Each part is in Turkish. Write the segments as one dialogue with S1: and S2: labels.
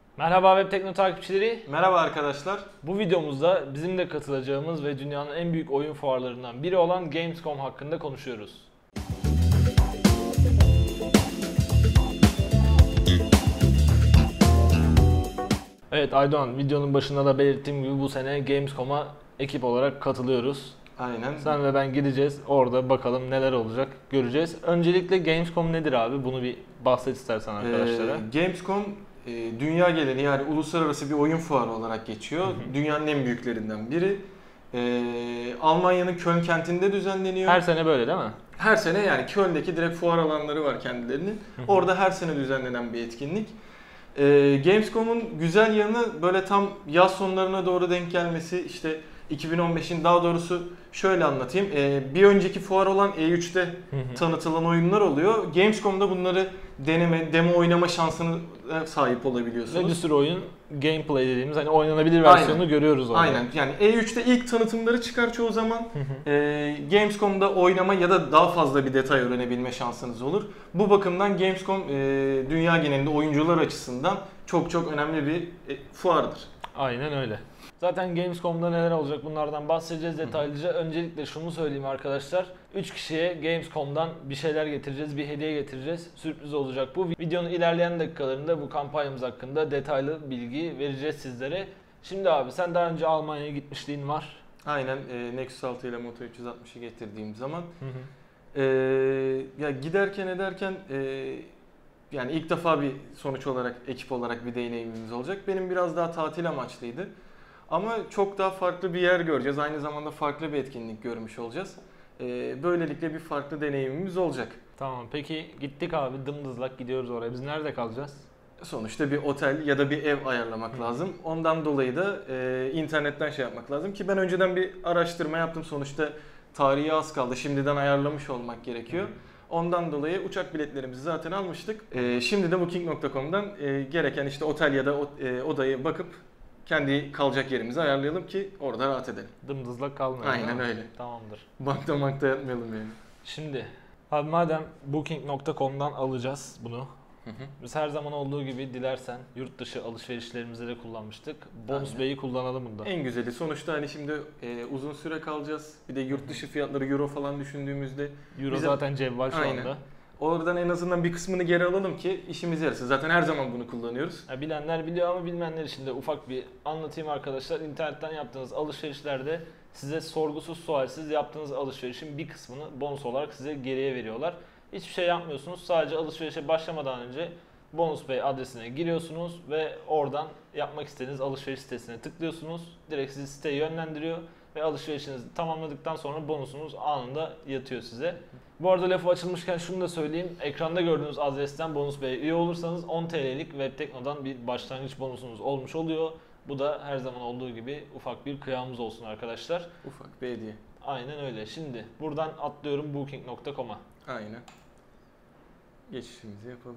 S1: Merhaba Web Tekno takipçileri.
S2: Merhaba arkadaşlar.
S1: Bu videomuzda bizim de katılacağımız ve dünyanın en büyük oyun fuarlarından biri olan Gamescom hakkında konuşuyoruz. Evet Aydoğan, videonun başında da belirttiğim gibi bu sene Gamescom'a ekip olarak katılıyoruz.
S2: Aynen.
S1: Sen ve ben gideceğiz. Orada bakalım neler olacak göreceğiz. Öncelikle Gamescom nedir abi? Bunu bir bahset istersen arkadaşlara.
S2: Gamescom dünya geneli yani uluslararası bir oyun fuarı olarak geçiyor. Dünyanın en büyüklerinden biri. Almanya'nın Köln kentinde düzenleniyor.
S1: Her sene böyle değil mi?
S2: Her sene yani Köln'deki direkt fuar alanları var kendilerinin. Orada her sene düzenlenen bir etkinlik. Gamescom'un güzel yanı böyle tam yaz sonlarına doğru denk gelmesi. İşte 2015'in daha doğrusu şöyle anlatayım. Bir önceki fuar olan E3'te tanıtılan oyunlar oluyor. Gamescom'da bunları demo oynama şansına sahip olabiliyorsunuz.
S1: Ve bir sürü oyun gameplay dediğimiz hani oynanabilir versiyonunu görüyoruz orada.
S2: Aynen. Yani E3'te ilk tanıtımları çıkar çoğu zaman. Gamescom'da oynama ya da daha fazla bir detay öğrenebilme şansınız olur. Bu bakımdan Gamescom dünya genelinde oyuncular açısından çok önemli bir fuardır.
S1: Aynen öyle. Zaten Gamescom'da neler olacak bunlardan bahsedeceğiz detaylıca. Öncelikle şunu söyleyeyim arkadaşlar. 3 kişiye Gamescom'dan bir şeyler getireceğiz, bir hediye getireceğiz. Sürpriz olacak bu. Videonun ilerleyen dakikalarında bu kampanyamız hakkında detaylı bilgi vereceğiz sizlere. Şimdi abi sen daha önce Almanya'ya gitmişliğin var.
S2: Aynen. Nexus 6 ile Moto 360'ı getirdiğim zaman ya giderken ederken yani ilk defa bir sonuç olarak ekip olarak bir deneyimimiz olacak. Benim biraz daha tatil amaçlıydı. Ama çok daha farklı bir yer göreceğiz. Aynı zamanda farklı bir etkinlik görmüş olacağız. Böylelikle bir farklı deneyimimiz olacak.
S1: Tamam peki gittik abi dımdızlak gidiyoruz oraya. Biz nerede kalacağız?
S2: Sonuçta bir otel ya da bir ev ayarlamak lazım. Ondan dolayı da internetten şey yapmak lazım ki ben önceden bir araştırma yaptım. Sonuçta tarihi az kaldı. Şimdiden ayarlamış olmak gerekiyor. Ondan dolayı uçak biletlerimizi zaten almıştık. Şimdi de Booking.com'dan gereken işte otel ya da odayı bakıp kendi kalacak yerimizi ayarlayalım ki orada rahat edelim.
S1: Dımdızlak kalmayalım.
S2: Aynen öyle.
S1: Tamamdır.
S2: Bankta yatmayalım yani.
S1: Şimdi abi madem Booking.com'dan alacağız bunu. Biz her zaman olduğu gibi dilersen yurt dışı alışverişlerimizde de kullanmıştık. Bonus Bey'i kullanalım bunda.
S2: En güzeli. Sonuçta hani şimdi uzun süre kalacağız. Bir de yurt dışı fiyatları euro falan düşündüğümüzde.
S1: Euro zaten cevval şu anda.
S2: Oradan en azından bir kısmını geri alalım ki işimiz yarasın. Zaten her zaman bunu kullanıyoruz.
S1: Ya bilenler biliyor ama bilmeyenler için de ufak bir anlatayım arkadaşlar. İnternetten yaptığınız alışverişlerde size sorgusuz sualsiz yaptığınız alışverişin bir kısmını bonus olarak size geriye veriyorlar. Hiçbir şey yapmıyorsunuz. Sadece alışverişe başlamadan önce Bonus Bey adresine giriyorsunuz ve oradan yapmak istediğiniz alışveriş sitesine tıklıyorsunuz. Direkt sizi siteye yönlendiriyor ve alışverişinizi tamamladıktan sonra bonusunuz anında yatıyor size. Bu arada lafı açılmışken şunu da söyleyeyim. Ekranda gördüğünüz adresten Bonus Bey'e üye olursanız 10 TL'lik Web Tekno'dan bir başlangıç bonusunuz olmuş oluyor. Bu da her zaman olduğu gibi ufak bir kıyamımız olsun arkadaşlar.
S2: Ufak bir hediye.
S1: Aynen öyle. Şimdi buradan atlıyorum Booking.com'a.
S2: Aynen. Geçişimizi yapalım.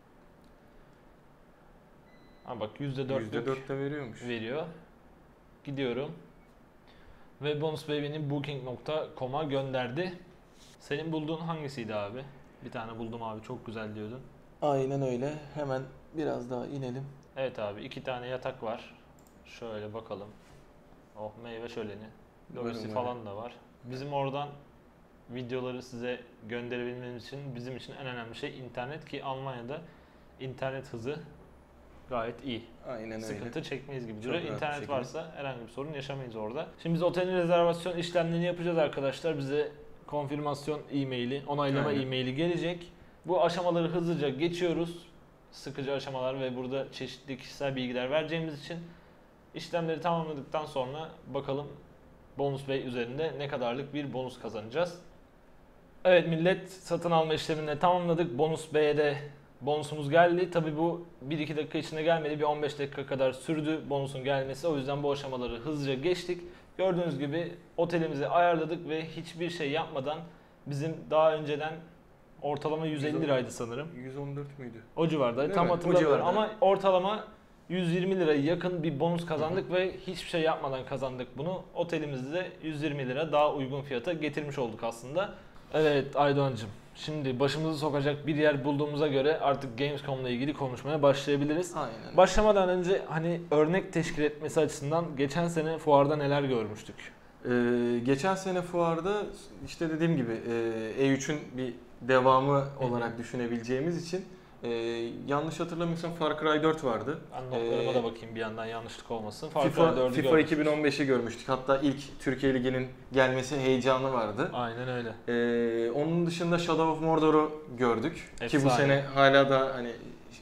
S1: Ha bak %4'lük
S2: de veriyormuş.
S1: veriyor. Gidiyorum. Ve Bonus Bey beni Booking.com'a gönderdi. Senin bulduğun hangisiydi abi? Bir tane buldum abi çok güzel diyordun.
S2: Aynen öyle. Hemen biraz daha inelim.
S1: Evet abi 2 tane yatak var. Şöyle bakalım. Oh meyve şöleni. Logisi falan da var. Bizim oradan videoları size gönderebilmemiz için bizim için en önemli şey internet ki Almanya'da internet hızı gayet iyi.
S2: Aynen öyle.
S1: Sıkıntı çekmeyiz gibi
S2: Çok
S1: duruyor.
S2: rahat
S1: İnternet
S2: şekilde.
S1: varsa herhangi bir sorun yaşamayız orada. Şimdi biz otelin rezervasyon işlemlerini yapacağız arkadaşlar. Bize konfirmasyon e-maili, onaylama
S2: Aynen.
S1: e-maili gelecek. Bu aşamaları hızlıca geçiyoruz. Sıkıcı aşamalar ve burada çeşitli kişisel bilgiler vereceğimiz için işlemleri tamamladıktan sonra bakalım Bonus Bey üzerinde ne kadarlık bir bonus kazanacağız. Evet millet satın alma işlemini tamamladık. Bonus Bey'e de bonusumuz geldi. Tabii bu 1-2 dakika içinde gelmedi. Bir 15 dakika kadar sürdü bonusun gelmesi. O yüzden bu aşamaları hızlıca geçtik. Gördüğünüz gibi otelimizi ayarladık ve hiçbir şey yapmadan bizim daha önceden ortalama 150 liraydı sanırım.
S2: 114 müydü?
S1: O civarda.
S2: Değil
S1: Tam
S2: mi?
S1: hatırlamıyorum ama ortalama 120 liraya yakın bir bonus kazandık ve hiçbir şey yapmadan kazandık bunu. Otelimizi de 120 lira daha uygun fiyata getirmiş olduk aslında. Evet Aydoğan'cığım. Şimdi başımızı sokacak bir yer bulduğumuza göre artık Gamescom'la ilgili konuşmaya başlayabiliriz.
S2: Aynen.
S1: Başlamadan önce hani örnek teşkil etmesi açısından geçen sene fuarda neler görmüştük?
S2: Geçen sene fuarda işte dediğim gibi E3'ün bir devamı olarak düşünebileceğimiz için yanlış hatırlamıyorsam Far Cry 4 vardı.
S1: Ben notlarıma da bakayım bir yandan yanlışlık olmasın.
S2: FIFA 2015'i görmüştük. Hatta ilk Türkiye Ligi'nin gelmesi heyecanı vardı.
S1: Aynen öyle.
S2: Onun dışında Shadow of Mordor'u gördük.
S1: Efsane.
S2: Ki bu sene hala da hani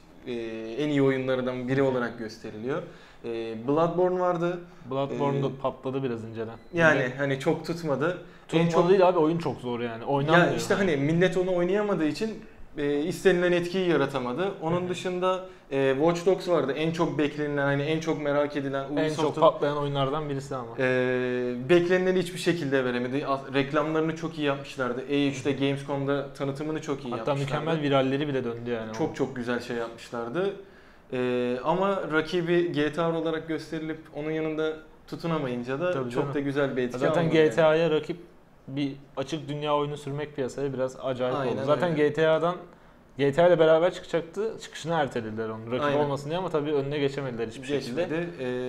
S2: en iyi oyunlardan biri olarak gösteriliyor. Bloodborne vardı.
S1: Bloodborne da patladı biraz inceden.
S2: Yani hani çok tutmadı.
S1: Tutmadı değil abi, oyun çok zor yani. Oynanmıyor.
S2: Ya işte hani millet onu oynayamadığı için istenilen etkiyi yaratamadı. Onun dışında Watch Dogs vardı. En çok beklenilen, hani en çok merak edilen,
S1: en çok patlayan oyunlardan birisi ama.
S2: Beklenileni hiçbir şekilde veremedi. Reklamlarını çok iyi yapmışlardı. E3'te Gamescom'da tanıtımını çok iyi
S1: Hatta
S2: yapmışlardı.
S1: mükemmel viralleri bile döndü yani.
S2: Çok güzel şey yapmışlardı. Ama rakibi GTA olarak gösterilip onun yanında tutunamayınca da
S1: Tabii
S2: çok
S1: canım.
S2: da güzel bir etki
S1: Zaten
S2: almadı
S1: GTA'ya rakip bir açık dünya oyunu sürmek piyasaya biraz acayip
S2: Aynen
S1: oldu. Zaten
S2: öyle.
S1: GTA ile beraber çıkacaktı. Çıkışını ertelediler onun. Rakip
S2: Aynen.
S1: olmasın diye ama tabii önüne geçemediler hiçbir şekilde.
S2: Geçmedi.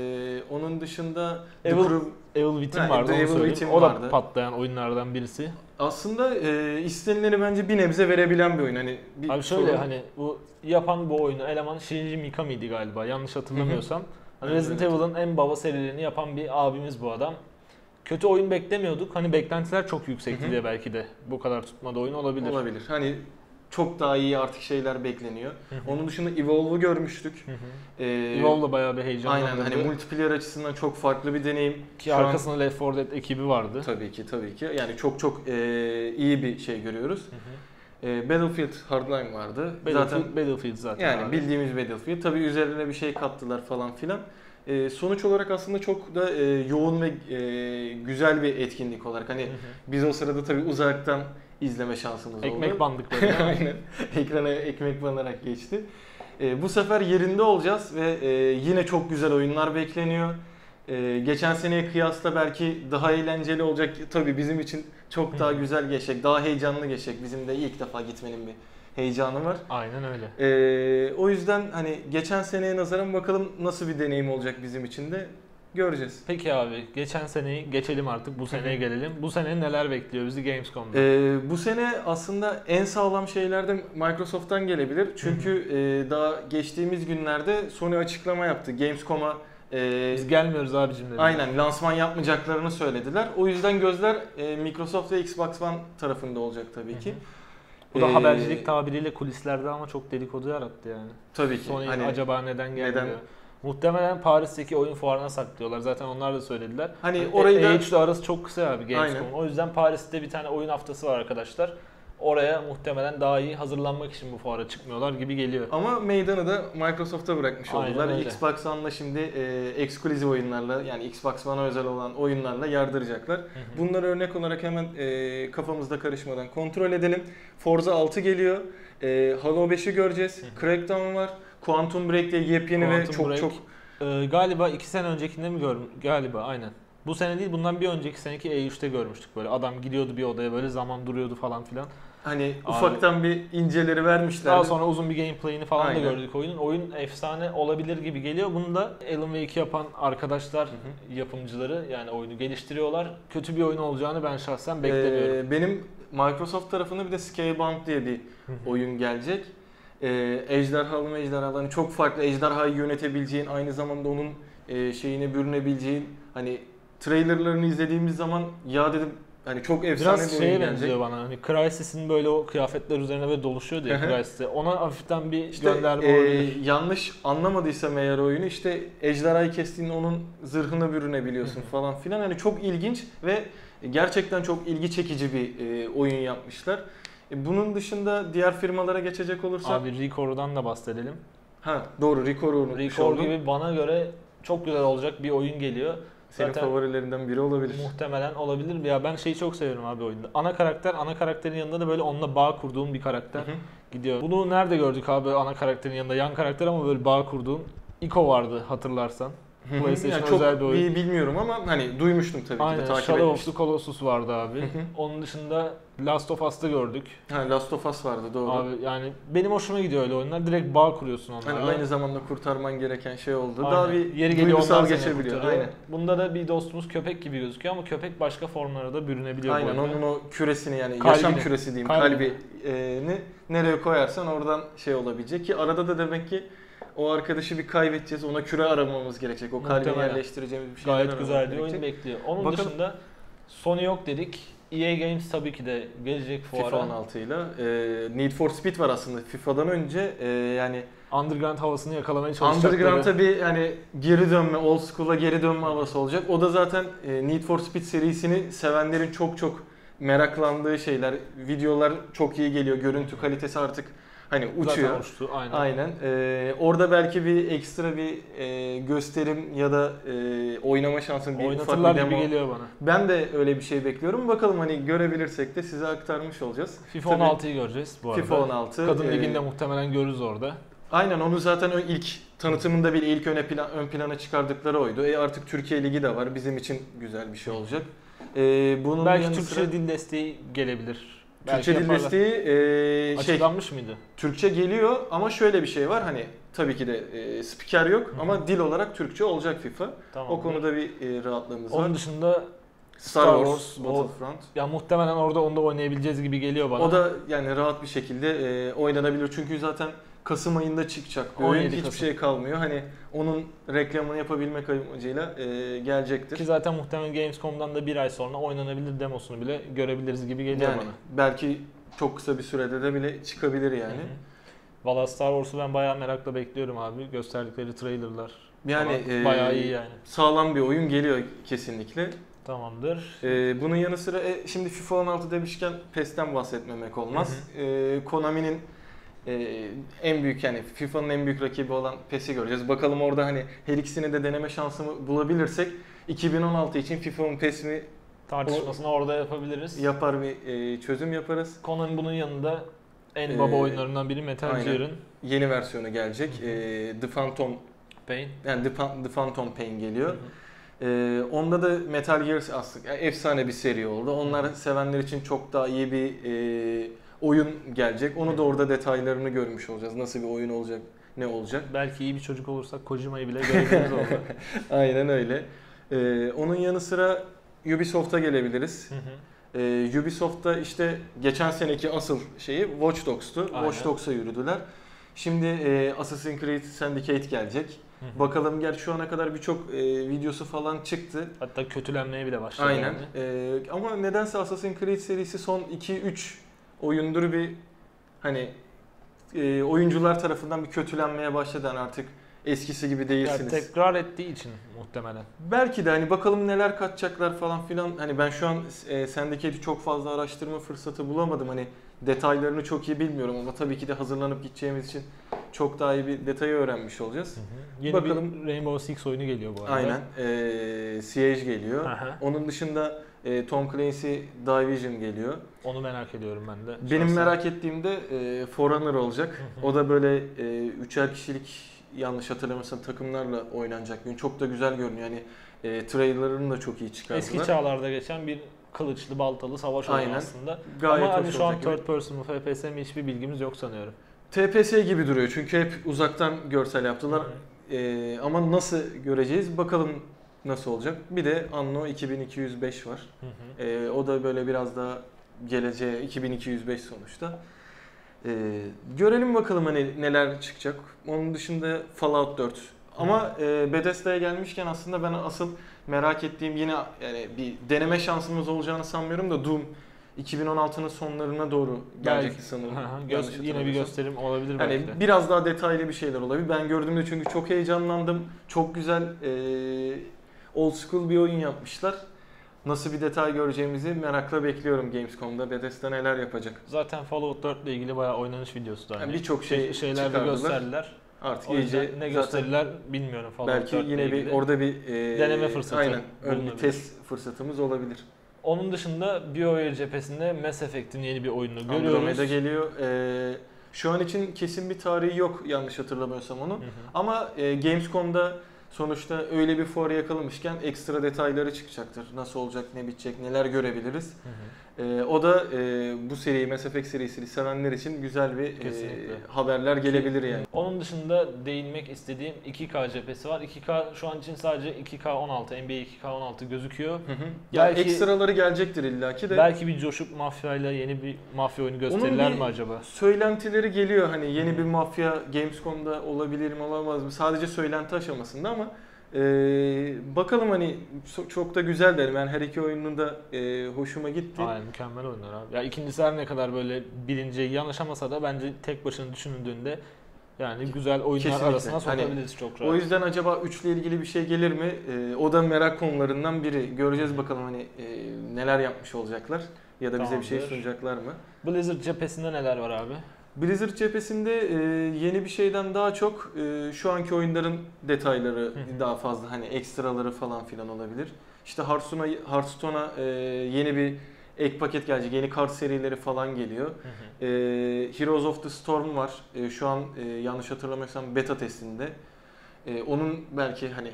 S2: Onun dışında
S1: Evil Within
S2: Ha,
S1: vardı,
S2: The
S1: onu
S2: Evil
S1: söyleyeyim.
S2: Within
S1: O da
S2: vardı.
S1: patlayan oyunlardan birisi.
S2: aslında istenileni bence bir nebze verebilen bir oyun. Hani bir
S1: Abi şöyle
S2: sorun-
S1: hani bu yapan bu oyunu eleman Shinji Mikami'ydi galiba yanlış hatırlamıyorsam. Hani
S2: Evet,
S1: Resident
S2: evet.
S1: Evil'ın en baba serilerini yapan bir abimiz bu adam. Kötü oyun beklemiyorduk. Hani beklentiler çok yüksekti
S2: Hı hı.
S1: diye belki de bu kadar tutmadı oyun olabilir.
S2: olabilir. Hani çok daha iyi artık şeyler bekleniyor.
S1: Hı hı.
S2: Onun dışında Evolve'u görmüştük.
S1: Hı hı.
S2: Ee,
S1: Evolve'la bayağı bir heyecanlandırdı.
S2: Aynen hani multiplayer açısından çok farklı bir deneyim.
S1: Ki
S2: Şu an-
S1: arkasında Left 4 Dead ekibi vardı.
S2: tabii ki. Yani çok iyi bir şey görüyoruz.
S1: Hı hı.
S2: Battlefield Hardline vardı.
S1: Battlefield zaten
S2: Yani
S1: abi.
S2: bildiğimiz Battlefield. Tabii üzerine bir şey kattılar falan filan. Sonuç olarak aslında çok da yoğun ve güzel bir etkinlik olarak. Hani
S1: Hı hı.
S2: biz o sırada tabii uzaktan izleme şansımız oldu.
S1: Ekmek bandık böyle.
S2: Aynen. Ekrana ekmek banarak geçti. Bu sefer yerinde olacağız ve yine çok güzel oyunlar bekleniyor. Geçen seneye kıyasla belki daha eğlenceli olacak. Tabii bizim için çok daha güzel geçecek, daha heyecanlı geçecek. Bizim de ilk defa gitmenin bir heyecanı var.
S1: Aynen öyle.
S2: O yüzden hani geçen seneye nazaran bakalım nasıl bir deneyim olacak bizim için de göreceğiz.
S1: Peki abi geçen seneyi geçelim artık bu seneye gelelim. Bu sene neler bekliyor bizi Gamescom'da?
S2: Bu sene aslında en sağlam şeylerden Microsoft'tan gelebilir. Çünkü daha geçtiğimiz günlerde Sony açıklama yaptı. Gamescom'a
S1: Biz gelmiyoruz abicim dedi.
S2: aynen lansman yapmayacaklarını söylediler. O yüzden gözler Microsoft ve Xbox One tarafında olacak tabii ki.
S1: Bu da habercilik tabiriyle kulislerde ama çok dedikodu yarattı yani.
S2: Tabii ki.
S1: Sony
S2: Hani
S1: acaba neden gelmiyor?
S2: neden?
S1: Muhtemelen Paris'teki oyun fuarına saklıyorlar. Zaten onlar da söylediler.
S2: Hani orayı da
S1: E3'le arası çok kısa abi Gamescom.
S2: Aynen.
S1: O yüzden Paris'te bir tane oyun haftası var arkadaşlar. Oraya muhtemelen daha iyi hazırlanmak için bu fuara çıkmıyorlar gibi geliyor.
S2: ama meydanı da Microsoft'a bırakmış
S1: Aynen
S2: oldular.
S1: öyle.
S2: Xbox One'la şimdi ekskluziv oyunlarla yani Xbox One'a özel olan oyunlarla yardıracaklar. Bunları örnek olarak hemen kafamızda karışmadan kontrol edelim. Forza 6 geliyor. Halo 5'i göreceğiz. Crackdown var. Quantum Break diye yepyeni ve
S1: Quantum Break.
S2: çok
S1: Galiba 2 sene öncekinde mi galiba aynen. Bu sene değil bundan bir önceki seneki E3'te görmüştük böyle. Adam gidiyordu bir odaya böyle zaman duruyordu falan filan.
S2: hani ufaktan bir inceleri vermişler.
S1: Daha sonra uzun bir gameplay'ini falan
S2: Aynen.
S1: da gördük oyunun. Oyun efsane olabilir gibi geliyor. Bunu da Alan Wake yapan arkadaşlar, yapımcıları yani oyunu geliştiriyorlar. Kötü bir oyun olacağını ben şahsen beklemiyorum.
S2: Benim Microsoft tarafında bir de Scalebound diye bir oyun gelecek. Ejderhalı hani çok farklı ejderhayı yönetebileceğin, aynı zamanda onun şeyine bürünebileceğin, hani trailerlarını izlediğimiz zaman ya dedim hani çok efsane
S1: Biraz
S2: bir
S1: şeye
S2: oyun gelecek.
S1: benziyor bana. Hani Crysis'in böyle o kıyafetler üzerine böyle doluşuyordu ya Crysis'e. Ona hafiften bir
S2: İşte
S1: gönderme olabilir.
S2: yanlış anlamadıysam eğer oyunu işte ejderhayı kestiğinde onun zırhına bürünebiliyorsun falan filan. Hani çok ilginç ve gerçekten çok ilgi çekici bir oyun yapmışlar. Bunun dışında diğer firmalara geçecek olursak
S1: Abi Recor'dan da bahsedelim.
S2: doğru Recor'u unutmuş
S1: Record
S2: oldum.
S1: gibi bana göre çok güzel olacak bir oyun geliyor.
S2: Senin
S1: Zaten
S2: favorilerinden biri olabilir.
S1: muhtemelen olabilir. Ya ben şeyi çok seviyorum abi oyunda. Ana karakterin yanında da böyle onunla bağ kurduğum bir karakter
S2: Hı hı.
S1: gidiyor. Bunu nerede gördük abi ana karakterin yanında? Yan karakter ama böyle bağ kurduğun Iko vardı hatırlarsan. PlayStation
S2: Yani çok
S1: özel bir oyun.
S2: iyi bilmiyorum ama hani duymuştum tabii ki de,
S1: Aynen,
S2: takip
S1: Shadow of
S2: etmiştim.
S1: the Colossus vardı abi. Onun dışında Last of Us'ta gördük.
S2: Ha, Last of Us vardı, doğru.
S1: Abi yani benim hoşuma gidiyor öyle oyunlar. Direkt bağ kuruyorsun
S2: Hani
S1: onlarla.
S2: aynı zamanda kurtarman gereken şey oldu.
S1: Aynen.
S2: Daha bir
S1: Yeri geliyor
S2: duygusal
S1: onlar seni
S2: geçebiliyor.
S1: kurtarıyor.
S2: Aynen.
S1: Bunda da bir dostumuz köpek gibi gözüküyor ama köpek başka formlara da bürünebiliyor.
S2: Aynen,
S1: bu oyunda.
S2: onun o küresini, yani
S1: Kalbini.
S2: yaşam küresi diyeyim,
S1: Kalbini.
S2: kalbini nereye koyarsan oradan şey olabilecek ki arada da demek ki o arkadaşı bir kaybedeceğiz, ona küre aramamız gerekecek. O kalbini
S1: Muhtemelen.
S2: yerleştireceğimiz bir şeyler
S1: Gayet
S2: aramamız
S1: güzel bir
S2: gerekecek.
S1: oyun bekliyor. Onun
S2: Bakın-
S1: dışında Sony yok dedik. EA Games tabii ki de gelecek fuara.
S2: FIFA 16 ile Need for Speed var aslında FIFA'dan önce, yani
S1: Underground havasını yakalamaya çalışacakları.
S2: Underground'a bir hani geri dönme, old school'a geri dönme havası olacak. O da zaten Need for Speed serisini sevenlerin çok çok meraklandığı şeyler. Videolar çok iyi geliyor. Görüntü kalitesi artık hani uçuyor.
S1: Zaten uçtu, aynen.
S2: Aynen. Orada belki bir ekstra bir gösterim ya da oynama şansın, bir ufak
S1: Oynatırlar
S2: bir
S1: gibi
S2: demo.
S1: geliyor bana.
S2: Ben de öyle bir şey bekliyorum. Bakalım, hani görebilirsek de size aktarmış olacağız.
S1: FIFA
S2: Tabii
S1: 16'yı göreceğiz bu arada.
S2: FIFA 16.
S1: Kadın Ligi'nde muhtemelen görürüz orada.
S2: Aynen, onu zaten ilk tanıtımında bile ilk ön plana çıkardıkları oydu. Artık Türkiye Ligi de var. Bizim için güzel bir şey olacak. Bunun
S1: Belki
S2: yanı
S1: Türkçe
S2: sıra
S1: dil desteği gelebilir.
S2: Türkçe dil
S1: yaparlar.
S2: desteği
S1: Açıklanmış mıydı?
S2: Türkçe geliyor ama şöyle bir şey var, hani tabii ki de spiker yok ama dil olarak Türkçe olacak FIFA.
S1: Tamam.
S2: O konuda bir rahatlığımız var.
S1: Onun dışında
S2: Star Wars
S1: o-
S2: Battlefront.
S1: ya muhtemelen orada onu da oynayabileceğiz gibi geliyor bana.
S2: O da yani rahat bir şekilde oynanabilir çünkü zaten Kasım ayında çıkacak bir oyun,
S1: 17
S2: hiçbir
S1: Kasım.
S2: şey kalmıyor. Hani onun reklamını yapabilmek amacıyla gelecektir.
S1: Ki zaten muhtemelen Gamescom'dan da bir ay sonra oynanabilir demosunu bile görebiliriz gibi geliyor
S2: Yani
S1: bana.
S2: belki çok kısa bir sürede de bile çıkabilir yani.
S1: Hı hı. Valla Star Wars'u ben bayağı merakla bekliyorum abi. Gösterdikleri trailerlar
S2: Yani
S1: falan bayağı iyi yani.
S2: sağlam bir oyun geliyor kesinlikle.
S1: Tamamdır.
S2: Bunun yanı sıra şimdi FIFA 16 demişken PES'ten bahsetmemek olmaz. Konami'nin en büyük, yani FIFA'nın en büyük rakibi olan PES'i göreceğiz. Bakalım orada hani her ikisini de deneme şansımı bulabilirsek 2016 için FIFA mı PES mi
S1: Tartışmasını orada yapabiliriz.
S2: yapar bir çözüm yaparız.
S1: Konami bunun yanında en baba oyunlarından biri Metal
S2: aynen.
S1: Gear'ın
S2: Yeni versiyonu gelecek. The Phantom,
S1: Pain.
S2: yani The Phantom Pain geliyor. Onda da Metal Gear aslında efsane bir seri oldu. Onlar sevenler için çok daha iyi bir oyun gelecek. Onu da orada detaylarını görmüş olacağız. Nasıl bir oyun olacak, ne olacak.
S1: Belki iyi bir çocuk olursak Kojima'yı bile görebiliriz orada.
S2: Aynen öyle. Onun yanı sıra Ubisoft'a gelebiliriz. Ubisoft'ta işte geçen seneki asıl şeyi Watch Dogs'tu.
S1: Aynen.
S2: Watch Dogs'a yürüdüler. Şimdi Assassin's Creed Syndicate gelecek. Bakalım, gerçi şu ana kadar birçok videosu falan çıktı.
S1: Hatta kötülenmeye bile başladı.
S2: Aynen.
S1: Yani.
S2: Ama nedense Assassin's Creed serisi son 2-3 oyundur bir hani oyuncular tarafından bir kötülenmeye başladı. Yani artık eskisi gibi
S1: Yani
S2: değilsiniz.
S1: tekrar ettiği için muhtemelen.
S2: Belki de hani bakalım neler katacaklar falan filan. Hani ben şu an Syndicate'i çok fazla araştırma fırsatı bulamadım. Hani detaylarını çok iyi bilmiyorum ama tabii ki de hazırlanıp gideceğimiz için çok daha iyi bir detayı öğrenmiş olacağız.
S1: Yeni
S2: Bakalım.
S1: bir Rainbow Six oyunu geliyor bu arada.
S2: Aynen. Siege geliyor.
S1: Aha.
S2: Onun dışında Tom Clancy Division geliyor.
S1: Onu merak ediyorum ben de.
S2: Benim
S1: şahsen.
S2: merak ettiğim de Forerunner olacak. O da böyle üçer kişilik, yanlış hatırlamıyorsam, takımlarla oynanacak bir oyun. Çok da güzel görünüyor. Yani trailerını da çok iyi çıkardılar.
S1: Eski çağlarda geçen bir kılıçlı baltalı savaş oyunu
S2: Aynen.
S1: aslında.
S2: Gayet
S1: Ama hani
S2: hoş
S1: şu an
S2: olacak gibi.
S1: third person mı FPS mi hiçbir bilgimiz yok sanıyorum.
S2: TPS gibi duruyor çünkü hep uzaktan görsel yaptılar. Ama nasıl göreceğiz? Bakalım nasıl olacak. Bir de Anno 2205 var. O da böyle biraz daha geleceğe, 2205 sonuçta. Görelim bakalım hani neler çıkacak. Onun dışında Fallout 4. Ama Bethesda'ya gelmişken aslında ben asıl merak ettiğim, yine yani bir deneme şansımız olacağını sanmıyorum da, Doom 2016'nın sonlarına doğru gelecek sanırım. Yanlış
S1: Yine bir
S2: hatırlamıyorsam.
S1: gösterim olabilir
S2: Yani
S1: belki de.
S2: biraz daha detaylı bir şeyler olabilir. Ben gördüğümde çünkü çok heyecanlandım. Çok güzel old school bir oyun yapmışlar. Nasıl bir detay göreceğimizi merakla bekliyorum Gamescom'da. Bethesda neler yapacak?
S1: Zaten Fallout 4 ile ilgili bayağı oynanış videosu da.
S2: Yani birçok şey
S1: şeyler de
S2: çıkardılar.
S1: gösterdiler.
S2: Artık
S1: O yüzden
S2: iyice
S1: ne
S2: zaten
S1: gösterirler bilmiyorum Fallout
S2: belki
S1: 4 ile
S2: yine bir
S1: ilgili.
S2: orada bir
S1: deneme fırsatı
S2: aynen ön bir
S1: bulunabilir.
S2: test fırsatımız olabilir.
S1: Onun dışında BioWare cephesinde Mass Effect'in yeni bir oyununu görüyoruz.
S2: Andromeda geliyor. Şu an için kesin bir tarihi yok, yanlış hatırlamıyorsam onun. Ama Gamescom'da Sonuçta öyle bir fuarı yakalamışken ekstra detayları çıkacaktır. Nasıl olacak, ne bitecek, neler görebiliriz. O da bu seriyi, Mass Effect serisini sevenler için güzel bir haberler gelebilir yani.
S1: Onun dışında değinmek istediğim 2K cephesi var. 2K şu an için sadece 2K16, NBA 2K16 gözüküyor.
S2: Ya ekstraları gelecektir illaki de.
S1: Belki bir coşup mafyayla yeni bir mafya oyunu gösterirler mi acaba?
S2: Söylentileri geliyor hani yeni bir mafya Gamescom'da olabilir mi olamaz mı? Sadece söylenti aşamasında ama bakalım hani çok da güzel derim. Yani her iki oyunun da hoşuma gitti.
S1: Aynen, mükemmel oyunlar abi. Ya ikincisi her ne kadar böyle birinci yanlışamasa da bence tek başına düşünüldüğünde yani güzel oyunlar
S2: Kesinlikle.
S1: arasına sokabiliriz çok rahat.
S2: O yüzden acaba 3 ile ilgili bir şey gelir mi? O da merak konularından biri. Göreceğiz bakalım hani neler yapmış olacaklar ya da bize bir şey sunacaklar mı?
S1: Blizzard cephesinde neler var abi?
S2: Blizzard cephesinde yeni bir şeyden daha çok şu anki oyunların detayları daha fazla hani ekstraları falan filan olabilir. İşte Hearthstone'a yeni bir ek paket gelecek. Yeni kart serileri falan geliyor. Heroes of the Storm var. Şu an yanlış hatırlamıyorsam beta testinde. Onun belki hani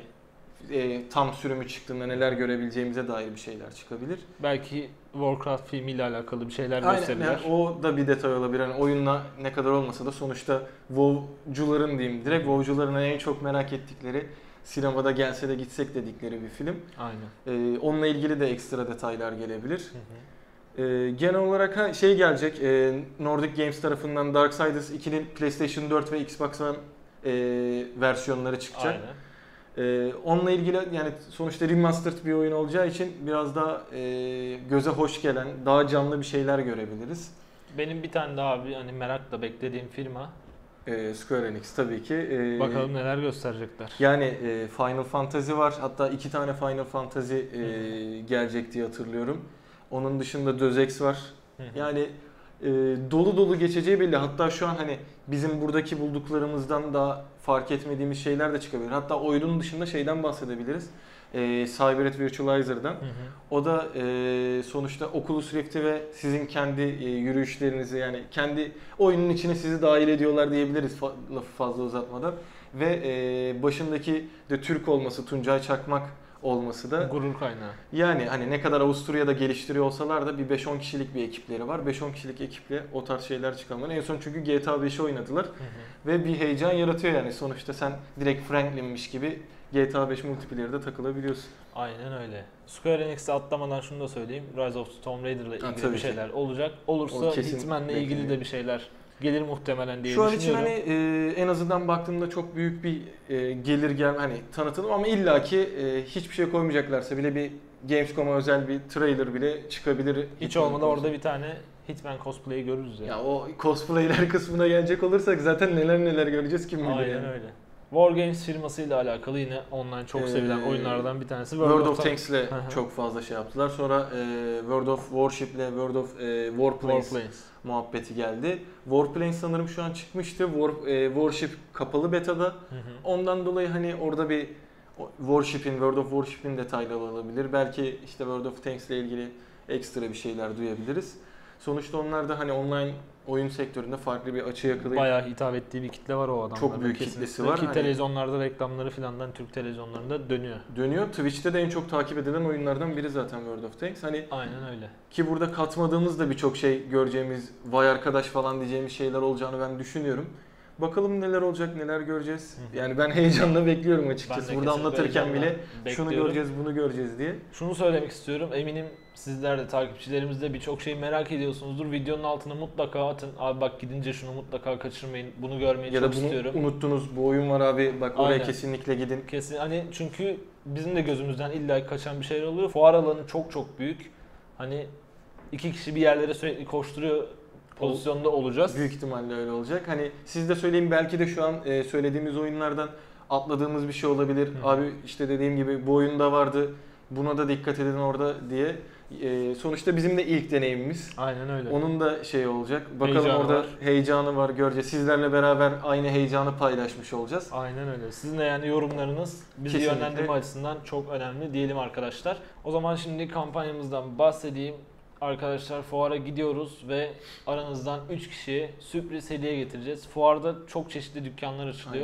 S2: tam sürümü çıktığında neler görebileceğimize dair bir şeyler çıkabilir.
S1: Belki Warcraft filmiyle alakalı bir şeyler
S2: Aynen,
S1: gösterirler.
S2: yani o da bir detay olabilir. Yani oyunla ne kadar olmasa da sonuçta WoW'cuların diyeyim direkt WoW'cuların en çok merak ettikleri sinemada gelse de gitsek dedikleri bir film.
S1: Aynen.
S2: Onunla ilgili de ekstra detaylar gelebilir. Genel olarak şey gelecek. Nordic Games tarafından Darksiders 2'nin PlayStation 4 ve Xbox One versiyonları çıkacak.
S1: Aynen.
S2: Onunla ilgili yani sonuçta remastered bir oyun olacağı için biraz daha göze hoş gelen, daha canlı bir şeyler görebiliriz.
S1: Benim bir tane daha abi hani merakla beklediğim firma.
S2: Square Enix tabii ki.
S1: Bakalım neler gösterecekler.
S2: Yani Final Fantasy var. Hatta 2 tane Final Fantasy gelecek diye hatırlıyorum. Onun dışında Deus Ex var. Yani dolu dolu geçeceği belli. Hatta şu an hani bizim buradaki bulduklarımızdan daha fark etmediğimiz şeyler de çıkabilir. Hatta oyunun dışında şeyden bahsedebiliriz. Cyber Virtualizer'dan. O da sonuçta Oculus Rift'i ve sizin kendi yürüyüşlerinizi yani kendi oyunun içine sizi dahil ediyorlar diyebiliriz lafı fazla uzatmadan. Ve başındaki de Türk olması, Tuncay Çakmak olması da
S1: gurur kaynağı.
S2: Yani hani ne kadar Avusturya'da geliştiriyor olsalar da bir 5-10 kişilik bir ekipleri var. 5-10 kişilik ekiple o tarz şeyler çıkarmalı. En son çünkü GTA 5'i oynadılar ve bir heyecan yaratıyor yani. Sonuçta sen direkt Franklin'miş gibi GTA 5 multiplayer'da takılabiliyorsun.
S1: Aynen öyle. Square Enix'e atlamadan şunu da söyleyeyim. Rise of the Tomb Raider'la ilgili bir şeyler olacak. Olursa Hitman'la ilgili de bir şeyler gelir muhtemelen diye düşünüyorum.
S2: Şu an için hani en azından baktığımda çok büyük bir gelir hani tanıtılım ama illaki hiçbir şey koymayacaklarsa bile bir Gamescom'a özel bir trailer bile çıkabilir.
S1: Hiç olmadı orada bir tane Hitman cosplay'i görürüz ya.
S2: Ya o cosplay'ler kısmına gelecek olursak zaten neler göreceğiz kim bilir.
S1: Aynen öyle. Wargames firmasıyla alakalı yine online çok sevilen oyunlardan bir tanesi.
S2: World of Tanks ile çok fazla şey yaptılar. Sonra World of Warship ile World of Warplanes muhabbeti geldi. Warplanes sanırım şu an çıkmıştı. Warship kapalı betada. Ondan dolayı hani orada bir World of Warship'in detayları olabilir. Belki işte World of Tanks ile ilgili ekstra bir şeyler duyabiliriz. Sonuçta onlar da hani online oyun sektöründe farklı bir açı yakalayıp
S1: bayağı hitap ettiği bir kitle var o adamların.
S2: Çok büyük kitlesi var.
S1: Ki televizyonlarda reklamları filandan Türk televizyonlarında dönüyor.
S2: Twitch'te de en çok takip edilen oyunlardan biri zaten World of Tanks. Hani
S1: aynen öyle.
S2: Ki burada katmadığımız da birçok şey göreceğimiz, vay arkadaş falan diyeceğimiz şeyler olacağını ben düşünüyorum. Bakalım neler olacak, neler göreceğiz. Yani ben heyecanla bekliyorum açıkçası. Burada anlatırken bile şunu göreceğiz, bunu göreceğiz diye.
S1: Şunu söylemek istiyorum. Eminim sizler de takipçilerimiz de birçok şeyi merak ediyorsunuzdur. Videonun altına mutlaka atın. Abi bak gidince şunu mutlaka kaçırmayın. Bunu görmeyi çok istiyorum. Ya da bunu
S2: unuttunuz. Bu oyun var abi. Bak oraya kesinlikle gidin.
S1: Kesin. Hani çünkü bizim de gözümüzden illa kaçan bir şeyler oluyor. Fuar alanı çok büyük. Hani iki kişi bir yerlere sürekli koşturuyor pozisyonda olacağız.
S2: Büyük ihtimalle öyle olacak. Hani siz de söyleyin belki de şu an söylediğimiz oyunlardan atladığımız bir şey olabilir. Abi işte dediğim gibi bu oyunda vardı. Buna da dikkat edin orada diye. Sonuçta bizim de ilk deneyimimiz.
S1: Aynen öyle.
S2: Onun da şey olacak. Bakalım orada heyecanı var göreceğiz. Sizlerle beraber aynı heyecanı paylaşmış olacağız.
S1: Aynen öyle. Sizin de yani yorumlarınız bizi yönlendirme açısından çok önemli diyelim arkadaşlar. O zaman şimdi kampanyamızdan bahsedeyim. Arkadaşlar fuara gidiyoruz ve aranızdan 3 kişiye sürpriz hediye getireceğiz. Fuarda çok çeşitli dükkanlar açılıyor.
S2: Aynen.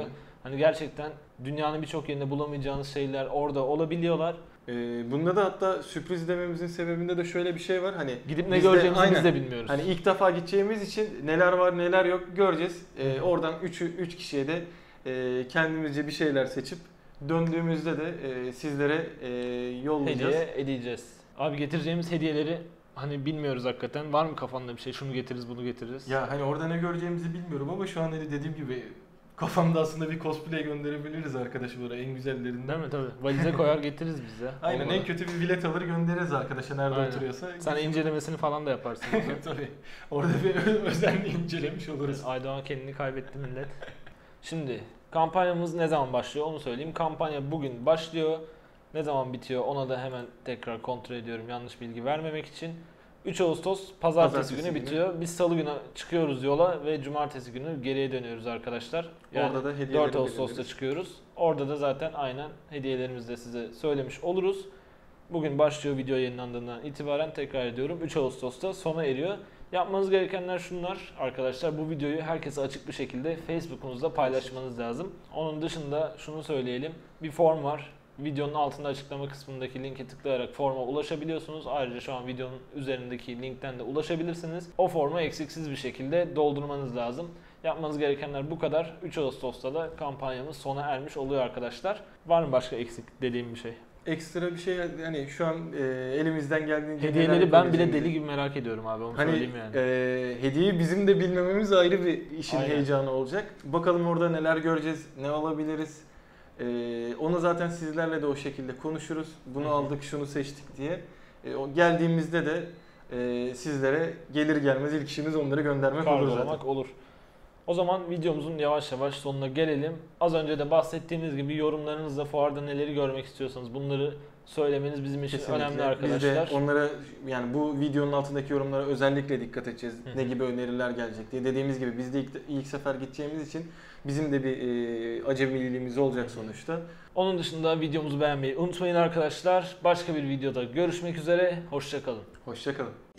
S1: Hani gerçekten dünyanın birçok yerinde bulamayacağınız şeyler orada olabiliyorlar.
S2: Bunda da hatta sürpriz dememizin sebebinde de şöyle bir şey var. Hani
S1: Gidip ne
S2: biz de-
S1: göreceğimizi
S2: aynen.
S1: biz de bilmiyoruz.
S2: Hani ilk defa gideceğimiz için neler var neler yok göreceğiz. Oradan 3 kişiye de kendimizce bir şeyler seçip döndüğümüzde de sizlere yollayacağız.
S1: Hediye edeceğiz. Abi getireceğimiz hediyeleri hani bilmiyoruz hakikaten. Var mı kafanda bir şey? Şunu getiririz, bunu getiririz.
S2: Ya hani orada ne göreceğimizi bilmiyorum ama şu an hani dediğim gibi kafamda aslında bir cosplay gönderebiliriz arkadaşlara en güzellerinden.
S1: Değil mi? Tabii. Valize koyar getiririz biz ya.
S2: Aynen
S1: Olmadı.
S2: en kötü bir bilet alır göndeririz arkadaşa nerede
S1: Aynen.
S2: oturuyorsa.
S1: Sen incelemesini falan da yaparsın.
S2: Tabii. Orada bir özenle incelemiş oluruz.
S1: Aydoğan kendini kaybetti millet. Şimdi kampanyamız ne zaman başlıyor onu söyleyeyim. Kampanya bugün başlıyor. Ne zaman bitiyor ona da hemen tekrar kontrol ediyorum yanlış bilgi vermemek için. 3 Ağustos pazartesi günü bitiyor. Biz salı günü çıkıyoruz yola ve cumartesi günü geriye dönüyoruz arkadaşlar. Yani
S2: Orada da hediyeleri
S1: 4 Ağustos'ta
S2: belirleriz.
S1: çıkıyoruz. Orada da zaten aynen hediyelerimizi de size söylemiş oluruz. Bugün başlıyor video yayınlandığından itibaren tekrar ediyorum. 3 Ağustos'ta sona eriyor. Yapmanız gerekenler şunlar arkadaşlar. Bu videoyu herkese açık bir şekilde Facebook'unuzda paylaşmanız lazım. Onun dışında şunu söyleyelim. Bir form var. Videonun altında açıklama kısmındaki linke tıklayarak forma ulaşabiliyorsunuz. Ayrıca şu an videonun üzerindeki linkten de ulaşabilirsiniz. O formu eksiksiz bir şekilde doldurmanız lazım. Yapmanız gerekenler bu kadar. 3 Ağustos'ta da kampanyamız sona ermiş oluyor arkadaşlar. Var mı başka eksik dediğim bir şey?
S2: Ekstra bir şey hani şu an elimizden geldiğince neler
S1: Hediyeleri ben bile
S2: yapabileceğimizi-
S1: deli gibi merak ediyorum abi onu
S2: Hani
S1: söyleyeyim yani.
S2: hediyeyi bizim de bilmememiz ayrı bir işin
S1: Aynen.
S2: heyecanı olacak. Bakalım orada neler göreceğiz, ne alabiliriz. Onu zaten sizlerle de o şekilde konuşuruz. Bunu
S1: Hı hı.
S2: aldık, şunu seçtik diye. O geldiğimizde de sizlere gelir gelmez ilk işimiz onları göndermek olur zaten.
S1: Kargolamak olur. O zaman videomuzun yavaş yavaş sonuna gelelim. Az önce de bahsettiğimiz gibi yorumlarınızla fuarda neleri görmek istiyorsanız bunları söylemeniz bizim için
S2: Kesinlikle.
S1: önemli
S2: Biz
S1: arkadaşlar.
S2: de onlara yani bu videonun altındaki yorumlara özellikle dikkat edeceğiz.
S1: Hı hı.
S2: Ne gibi öneriler gelecek diye. Dediğimiz gibi biz de ilk sefer gideceğimiz için bizim de bir acemiliğimiz olacak sonuçta.
S1: Onun dışında videomuzu beğenmeyi unutmayın arkadaşlar. Başka bir videoda görüşmek üzere. Hoşça kalın.
S2: Hoşça kalın.